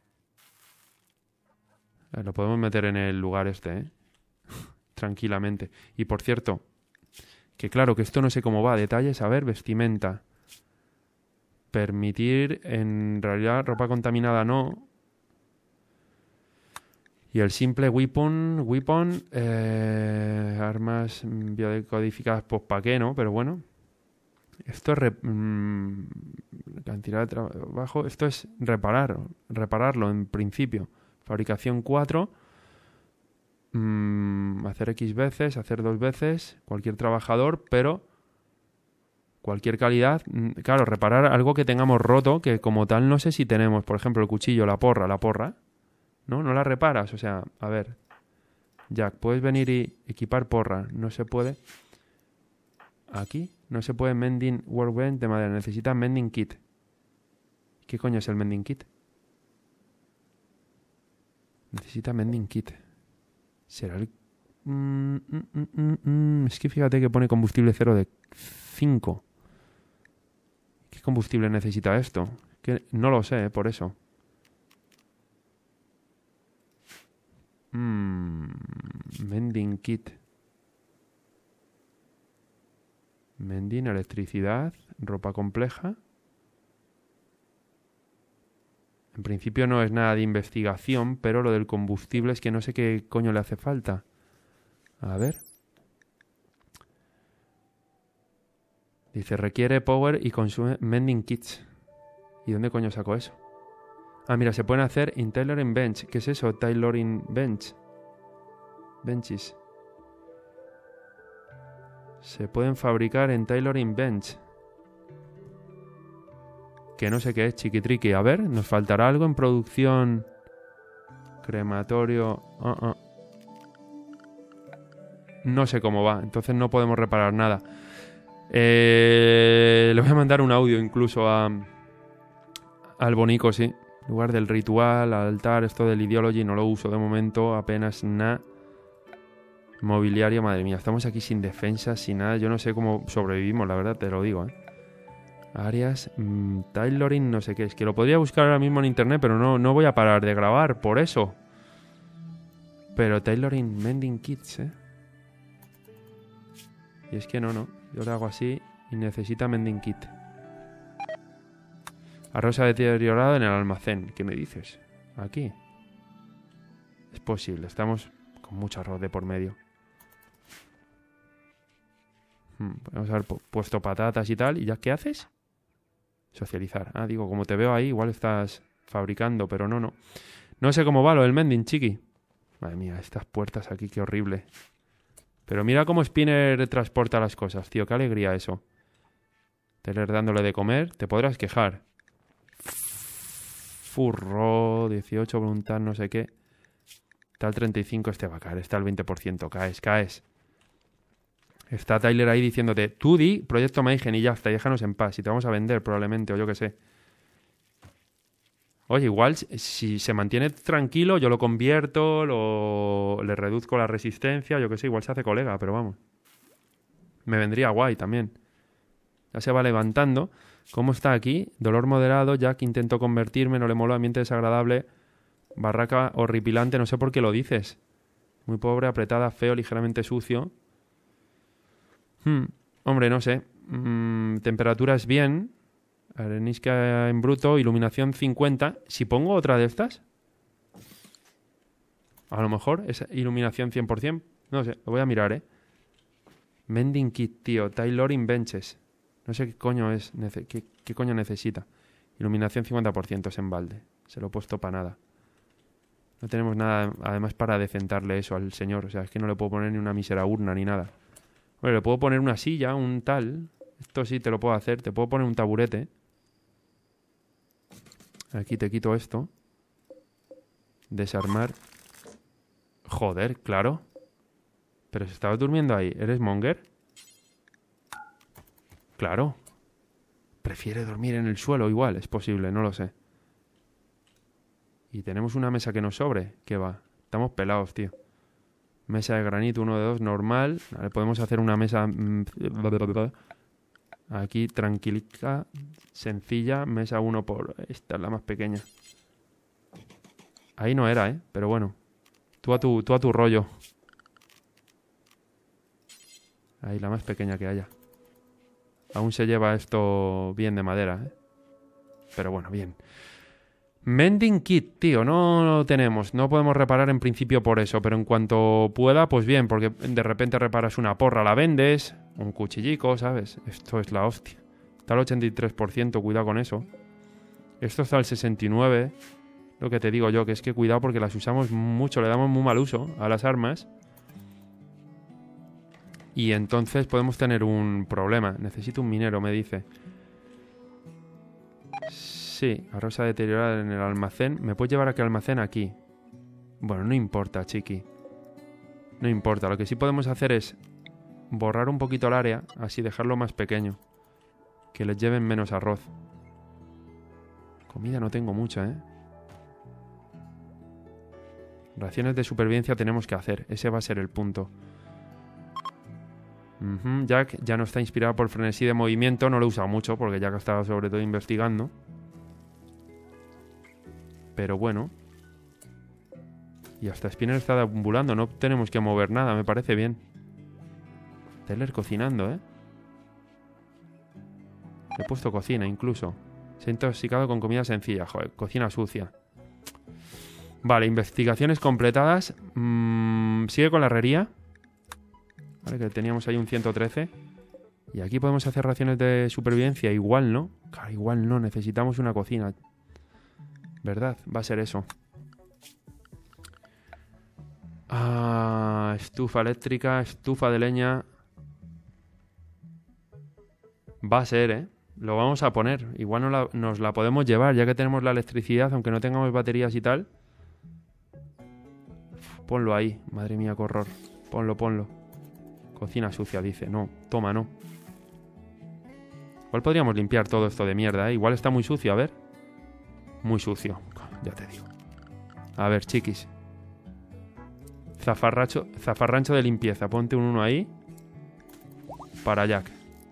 Eh, lo podemos meter en el lugar este, ¿eh? Tranquilamente. Y por cierto, que claro, que esto no sé cómo va. Detalles, a ver, vestimenta. Permitir, en realidad, ropa contaminada no. Y el simple weapon, weapon, eh, armas biodecodificadas, pues para qué, ¿no? Pero bueno. Esto es... Re, mmm, cantidad de trabajo. Esto es reparar. Repararlo, en principio. Fabricación cuatro. Mmm, hacer X veces, hacer dos veces. Cualquier trabajador, pero... Cualquier calidad. Claro, reparar algo que tengamos roto, que como tal no sé si tenemos. Por ejemplo, el cuchillo, la porra, la porra. ¿No? No la reparas. O sea, a ver. Jack, puedes venir y equipar porra. No se puede. Aquí. No se puede mending workbench de madera. Necesita mending kit. ¿Qué coño es el mending kit? Necesita mending kit. ¿Será el...? Mm, mm, mm, mm, mm. Es que fíjate que pone combustible cero de cinco. ¿Qué combustible necesita esto? Que no lo sé, ¿eh? Por eso. Mm, mending kit. Mending, electricidad, ropa compleja. En principio no es nada de investigación, pero lo del combustible es que no sé qué coño le hace falta. A ver. Dice, requiere power y consume mending kits. ¿Y dónde coño saco eso? Ah, mira, se pueden hacer in tailoring bench. ¿Qué es eso? Tailoring bench. Benches. Se pueden fabricar en tailoring bench. Que no sé qué es, chiquitriqui. A ver, nos faltará algo en producción. Crematorio. Uh -uh. No sé cómo va, entonces no podemos reparar nada. Eh, le voy a mandar un audio incluso a al Bonico, sí. En lugar del ritual, altar, esto del Ideology no lo uso de momento, apenas nada. Mobiliario, madre mía, estamos aquí sin defensa, sin nada. Yo no sé cómo sobrevivimos, la verdad, te lo digo, ¿eh? Áreas, mmm, tailoring, no sé qué. Es que lo podría buscar ahora mismo en internet, pero no, no voy a parar de grabar, por eso. Pero tailoring, mending kits, ¿eh? Y es que no, no. Yo lo hago así y necesita mending kit. Arroz se ha deteriorado en el almacén. ¿Qué me dices? Aquí. Es posible. Estamos con mucho arroz de por medio. Hmm, podemos haber pu puesto patatas y tal. ¿Y ya qué haces? Socializar. Ah, digo, como te veo ahí, igual estás fabricando, pero no, no. No sé cómo va lo del mending, chiqui. Madre mía, estas puertas aquí, qué horrible. Pero mira cómo Spinner transporta las cosas, tío. Qué alegría eso. Tener dándole de comer. Te podrás quejar. Furro, dieciocho, voluntad, no sé qué. Está el treinta y cinco, este va a caer. Está el veinte por ciento. Caes, caes. Está Tyler ahí diciéndote, tú di Proyecto Mayhem y ya está, déjanos en paz. Y te vamos a vender probablemente, o yo qué sé. Oye, igual si se mantiene tranquilo, yo lo convierto, lo... le reduzco la resistencia, yo qué sé, igual se hace colega, pero vamos. Me vendría guay también. Ya se va levantando. ¿Cómo está aquí? Dolor moderado, Jack intentó convertirme, no le moló, ambiente desagradable, barraca horripilante, no sé por qué lo dices. Muy pobre, apretada, feo, ligeramente sucio. Hmm, hombre, no sé. Mm, temperatura es bien. Arenisca en bruto, iluminación cincuenta. Si pongo otra de estas, a lo mejor es iluminación cien por cien. No sé, lo voy a mirar, ¿eh? Mending Kit, tío. Taylor in Benches. No sé qué coño es. Qué, qué coño necesita. Iluminación cincuenta por ciento es en balde. Se lo he puesto para nada. No tenemos nada, además, para decentarle eso al señor. O sea, es que no le puedo poner ni una mísera urna ni nada. Bueno, le puedo poner una silla, un tal. Esto sí te lo puedo hacer. Te puedo poner un taburete. Aquí te quito esto. Desarmar. Joder, claro. Pero si estabas durmiendo ahí, ¿eres monger? Claro. Prefiere dormir en el suelo igual, es posible, no lo sé. Y tenemos una mesa que nos sobre. ¿Qué va? Estamos pelados, tío. Mesa de granito, uno de dos, normal. Vale, podemos hacer una mesa... Aquí, tranquilita, sencilla. Mesa uno por... Esta es la más pequeña. Ahí no era, ¿eh? Pero bueno. Tú a tu, tú a tu rollo. Ahí, la más pequeña que haya. Aún se lleva esto bien de madera, ¿eh? Pero bueno, bien. Mending Kit, tío, no lo tenemos. No podemos reparar en principio por eso. Pero en cuanto pueda, pues bien. Porque de repente reparas una porra, la vendes. Un cuchillico, ¿sabes? Esto es la hostia. Está al ochenta y tres por ciento, cuidado con eso. Esto está al sesenta y nueve por ciento. Lo que te digo yo, que es que cuidado porque las usamos mucho. Le damos muy mal uso a las armas. Y entonces podemos tener un problema. Necesito un minero, me dice. Sí, arroz deteriorada en el almacén. ¿Me puedes llevar a qué almacén? Aquí. Bueno, no importa, chiqui. No importa. Lo que sí podemos hacer es borrar un poquito el área. Así dejarlo más pequeño. Que les lleven menos arroz. Comida no tengo mucha, ¿eh? Raciones de supervivencia tenemos que hacer. Ese va a ser el punto. Uh-huh. Jack ya no está inspirado por frenesí de movimiento. No lo he usado mucho porque Jack estaba sobre todo investigando. Pero bueno. Y hasta Spinner está deambulando. No tenemos que mover nada. Me parece bien. Teller cocinando, ¿eh? Le he puesto cocina incluso. Se ha intoxicado con comida sencilla. Joder, cocina sucia. Vale, investigaciones completadas. Mm, sigue con la herrería. Vale, que teníamos ahí un ciento trece. Y aquí podemos hacer raciones de supervivencia. Igual no. Claro, igual no. Necesitamos una cocina. ¿Verdad? Va a ser eso. Ah, estufa eléctrica, estufa de leña. Va a ser, ¿eh? Lo vamos a poner. Igual no la, nos la podemos llevar, ya que tenemos la electricidad, aunque no tengamos baterías y tal. Ponlo ahí. Madre mía, qué horror. Ponlo, ponlo. Cocina sucia, dice. No, toma, no. Igual podríamos limpiar todo esto de mierda, ¿eh? Igual está muy sucio, a ver. Muy sucio, ya te digo. A ver, chiquis. Zafarracho, zafarrancho de limpieza. Ponte un uno ahí. Para Jack.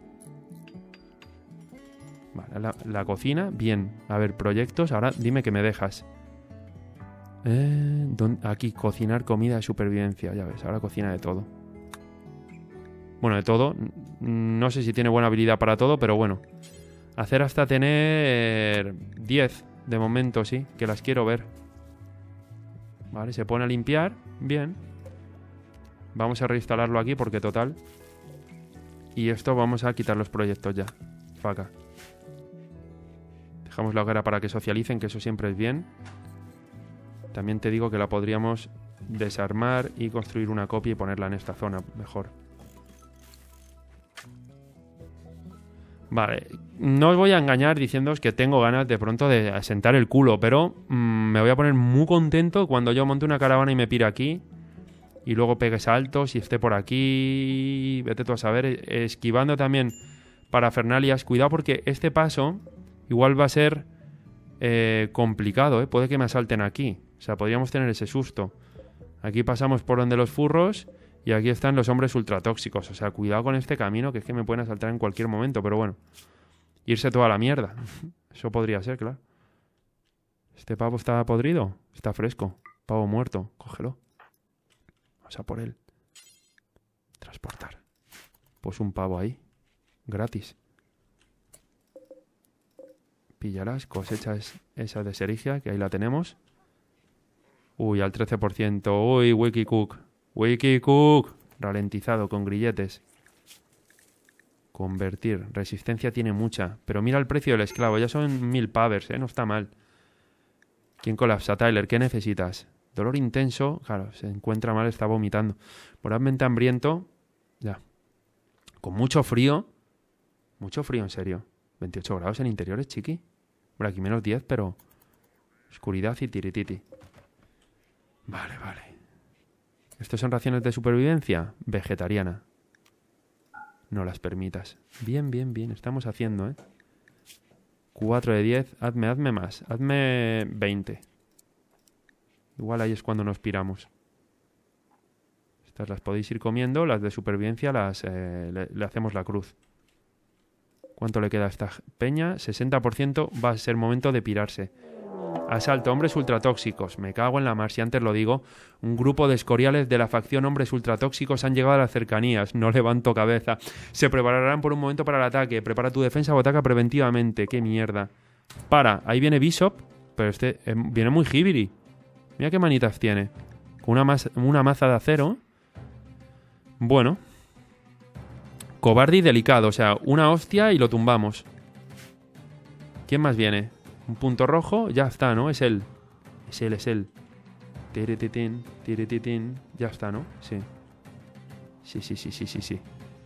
Vale, la, la cocina, bien. A ver, proyectos. Ahora dime que me dejas. Eh, aquí, cocinar comida de supervivencia. Ya ves, ahora cocina de todo. Bueno, de todo. No sé si tiene buena habilidad para todo, pero bueno. Hacer hasta tener diez de momento, sí, que las quiero ver. Vale, se pone a limpiar. Bien. Vamos a reinstalarlo aquí porque total. Y esto vamos a quitar los proyectos ya. Faca. Dejamos la hoguera para que socialicen, que eso siempre es bien. También te digo que la podríamos desarmar y construir una copia y ponerla en esta zona mejor. Vale, no os voy a engañar diciéndoos que tengo ganas de pronto de asentar el culo, pero mmm, me voy a poner muy contento cuando yo monte una caravana y me pire aquí y luego pegue saltos y esté por aquí, vete tú a saber, esquivando también parafernalias. Cuidado porque este paso igual va a ser eh, complicado, ¿eh? Puede que me asalten aquí, o sea, podríamos tener ese susto. Aquí pasamos por donde los furros y aquí están los hombres ultratóxicos. O sea, cuidado con este camino, que es que me pueden asaltar en cualquier momento. Pero bueno, irse toda la mierda. Eso podría ser, claro. ¿Este pavo está podrido? Está fresco. Pavo muerto. Cógelo. Vamos a por él. Transportar. Pues un pavo ahí. Gratis. Pillarás. Cosechas esa de serigia, que ahí la tenemos. Uy, al trece por ciento. Uy, Wikicook. Wikicook. Ralentizado con grilletes. Convertir. Resistencia tiene mucha. Pero mira el precio del esclavo. Ya son mil pavers, ¿eh? No está mal. ¿Quién colapsa? Tyler, ¿qué necesitas? Dolor intenso. Claro, se encuentra mal, está vomitando. Moralmente hambriento. Ya. Con mucho frío. Mucho frío, en serio. veintiocho grados en interiores, chiqui. Bueno, aquí menos diez, pero... Oscuridad y tirititi. Vale, vale. ¿Estos son raciones de supervivencia? Vegetariana. No las permitas. Bien, bien, bien. Estamos haciendo, ¿eh? cuatro de diez. Hazme, hazme más. Hazme veinte. Igual ahí es cuando nos piramos. Estas las podéis ir comiendo. Las de supervivencia las eh, le, le hacemos la cruz. ¿Cuánto le queda a esta peña? sesenta por ciento. Va a ser momento de pirarse. Asalto, hombres ultratóxicos. Me cago en la mar, si antes lo digo. Un grupo de escoriales de la facción hombres ultratóxicos han llegado a las cercanías. No levanto cabeza. Se prepararán por un momento para el ataque. Prepara tu defensa o ataca preventivamente. ¡Qué mierda! Para, ahí viene Bishop. Pero este eh, viene muy hibiri. Mira qué manitas tiene. Con una, mas una maza de acero. Bueno. Cobarde y delicado. O sea, una hostia y lo tumbamos. ¿Quién más viene? Un punto rojo, ya está, ¿no? Es él. Es él, es él. Tirititín, tirititín. Ya está, ¿no? Sí. Sí, sí, sí, sí, sí, sí.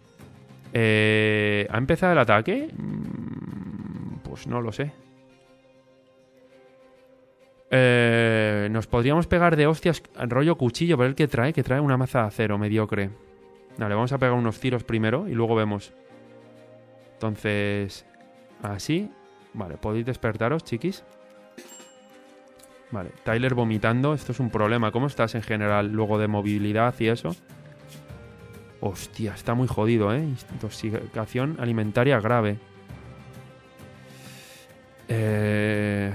Eh, ¿Ha empezado el ataque? Pues no lo sé. Eh, nos podríamos pegar de hostias rollo cuchillo, pero el que trae, que trae una maza de acero mediocre. Vale, vamos a pegar unos tiros primero y luego vemos. Entonces, así. Vale, podéis despertaros, chiquis. Vale, Tyler vomitando. Esto es un problema. ¿Cómo estás en general luego de movilidad y eso? Hostia, está muy jodido, ¿eh? Intoxicación alimentaria grave. Eh...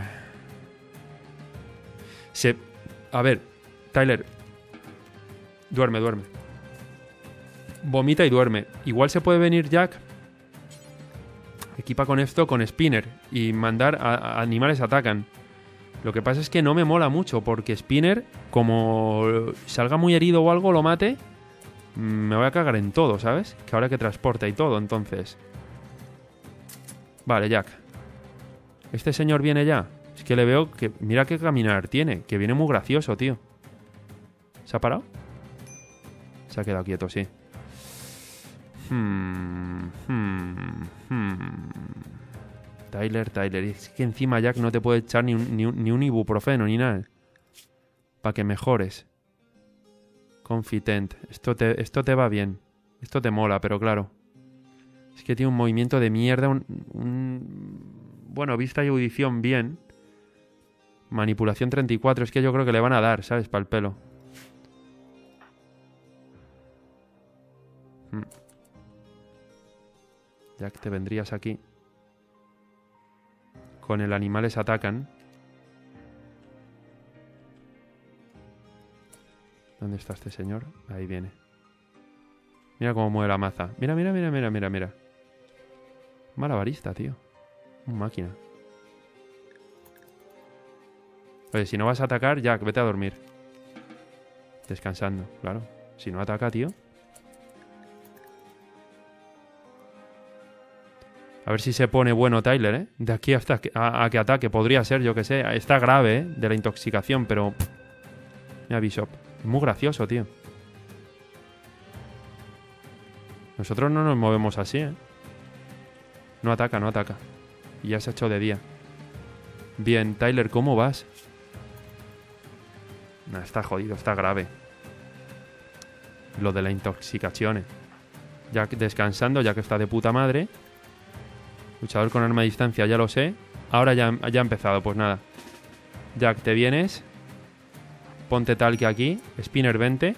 Se... A ver, Tyler. Duerme, duerme. Vomita y duerme. Igual se puede venir Jack... Equipa con esto con Spinner y mandar a, a animales atacan. Lo que pasa es que no me mola mucho porque Spinner, como salga muy herido o algo, lo mate, me voy a cagar en todo, ¿sabes? Que ahora que transporta y todo, entonces. Vale, Jack. Este señor viene ya. Es que le veo que... Mira qué caminar tiene, que viene muy gracioso, tío. ¿Se ha parado? Se ha quedado quieto, sí. Hmm, hmm, hmm. Tyler, Tyler. Es que encima Jack no te puede echar ni un, ni un, ni un ibuprofeno ni nada. Para que mejores. Confitent. Esto te, esto te va bien. Esto te mola, pero claro. Es que tiene un movimiento de mierda. Un, un... Bueno, vista y audición bien. Manipulación treinta y cuatro. Es que yo creo que le van a dar, ¿sabes? Para el pelo. Hmm. Jack, te vendrías aquí. Con el animales atacan. ¿Dónde está este señor? Ahí viene. Mira cómo mueve la maza. Mira, mira, mira, mira, mira, mira. Malabarista, tío. Un máquina. Oye, si no vas a atacar, Jack, vete a dormir. Descansando, claro. Si no ataca, tío. A ver si se pone bueno Tyler, ¿eh? De aquí hasta que, a, a que ataque. Podría ser, yo que sé. Está grave, ¿eh? De la intoxicación, pero... Mira, Bishop. Muy gracioso, tío. Nosotros no nos movemos así, ¿eh? No ataca, no ataca. Y ya se ha hecho de día. Bien, Tyler, ¿cómo vas? Nah, está jodido, está grave. Lo de la intoxicación. ¿eh? Jack descansando, ya que está de puta madre. Luchador con arma a distancia, ya lo sé. Ahora ya, ya ha empezado, pues nada. Jack, te vienes. Ponte tal que aquí. Spinner, vente.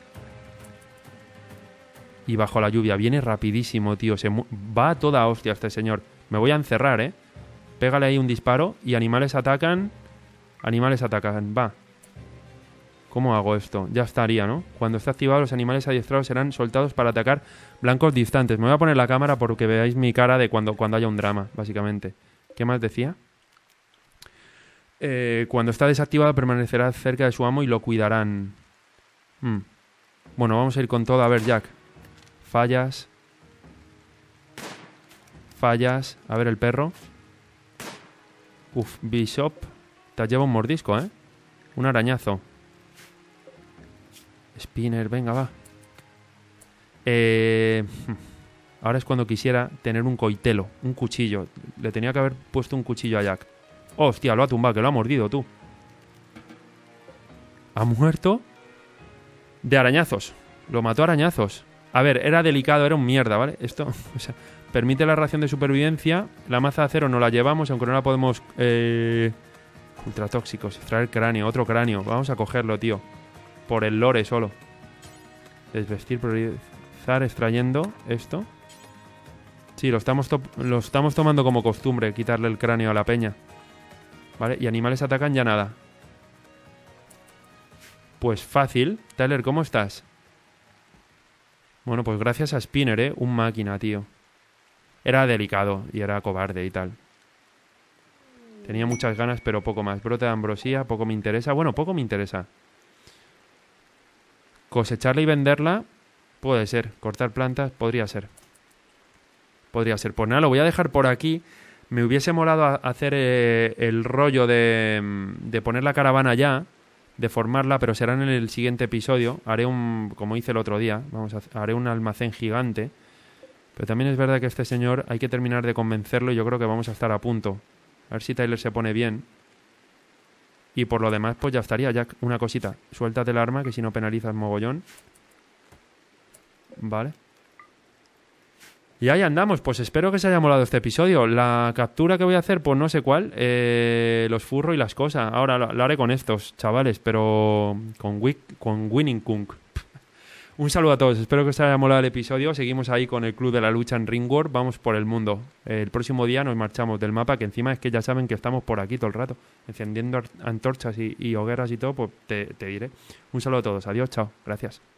Y bajo la lluvia. Viene rapidísimo, tío. Se va a toda hostia este señor. Me voy a encerrar, ¿eh? Pégale ahí un disparo y animales atacan. Animales atacan. Va. ¿Cómo hago esto? Ya estaría, ¿no? Cuando esté activado, los animales adiestrados serán soltados para atacar blancos distantes. Me voy a poner la cámara porque veáis mi cara de cuando, cuando haya un drama, básicamente. ¿Qué más decía? Eh, cuando está desactivado, permanecerá cerca de su amo y lo cuidarán. Hmm. Bueno, vamos a ir con todo. A ver, Jack. Fallas. Fallas. A ver el perro. Uf, Bishop. Te lleva un mordisco, ¿eh? Un arañazo. Spinner, venga, va. Eh, ahora es cuando quisiera tener un coitelo, un cuchillo. Le tenía que haber puesto un cuchillo a Jack. Hostia, lo ha tumbado, que lo ha mordido, tú. ¿Ha muerto? De arañazos. Lo mató a arañazos. A ver, era delicado, era un mierda, ¿vale? Esto, o sea, permite la ración de supervivencia. La maza de acero no la llevamos, aunque no la podemos... Eh, ultratóxicos, extraer cráneo, otro cráneo. Vamos a cogerlo, tío. Por el lore solo. Desvestir, priorizar, extrayendo esto. Sí, lo estamos, lo estamos tomando como costumbre, quitarle el cráneo a la peña. Vale, y animales atacan ya nada. Pues fácil. Tyler, ¿cómo estás? Bueno, pues gracias a Spinner, ¿eh? Un máquina, tío. Era delicado y era cobarde y tal. Tenía muchas ganas, pero poco más. Brote de ambrosía, poco me interesa. Bueno, poco me interesa. Cosecharla y venderla, puede ser. Cortar plantas, podría ser. Podría ser. Pues nada, lo voy a dejar por aquí. Me hubiese molado a hacer eh, el rollo de, de poner la caravana ya, de formarla, pero será en el siguiente episodio. Haré un, como hice el otro día, vamos a, haré un almacén gigante. Pero también es verdad que este señor hay que terminar de convencerlo y yo creo que vamos a estar a punto. A ver si Tyler se pone bien. Y por lo demás, pues ya estaría, Jack. Una cosita. Suéltate el arma, que si no penalizas mogollón. Vale. Y ahí andamos. Pues espero que os haya molado este episodio. La captura que voy a hacer, pues no sé cuál. Eh, los furros y las cosas. Ahora lo, lo haré con estos, chavales. Pero con, Wick, con Winning Kunk. Un saludo a todos. Espero que os haya molado el episodio. Seguimos ahí con el Club de la Lucha en Ringworld. Vamos por el mundo. El próximo día nos marchamos del mapa, que encima es que ya saben que estamos por aquí todo el rato. Encendiendo antorchas y, y hogueras y todo, pues te, te diré. Un saludo a todos. Adiós, chao. Gracias.